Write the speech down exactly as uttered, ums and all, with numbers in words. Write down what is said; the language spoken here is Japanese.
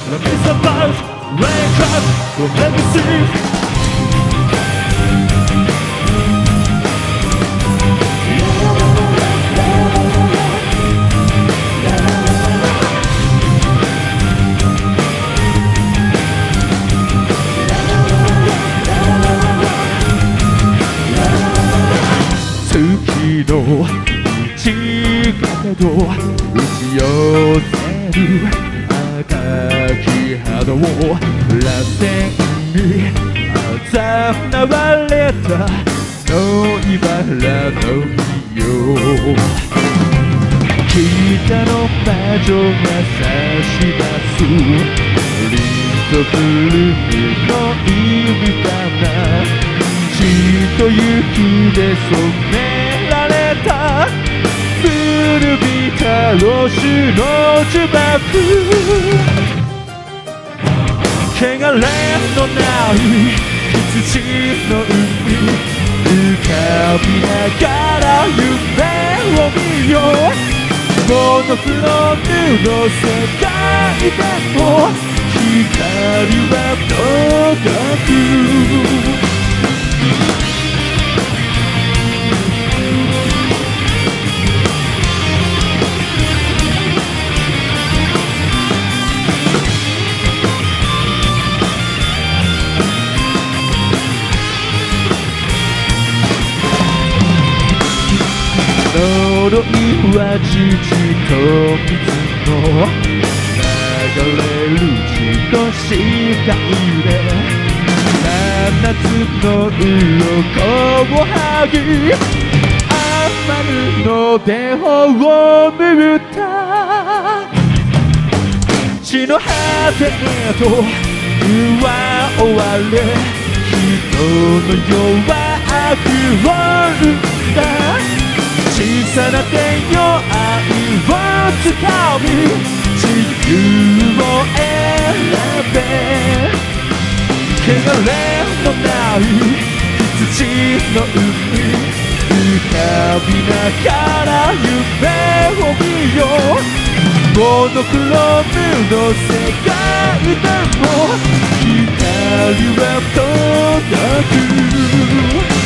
Let me survive, wake up, well, let me see. の道がけど打ち寄せる赤き肌を螺旋にあざわれたの茨の実よ北の魔女が差し出すリンとブルーの意味だな血と雪で染められた古びたロシュの呪縛汚れのない羊の海浮かびながら夢を見ようモノクロームの世界でも光は届く呪いは父と水の流れる血と視界で七つの鱗を剥ぎ天の手を拭った血の果てへと奪われ人の世は悪を生んだ小さな手よ愛をつかみ自由を選べ汚れのない羊の海浮かびながら夢を見ようモノクロームの世界でも光は届く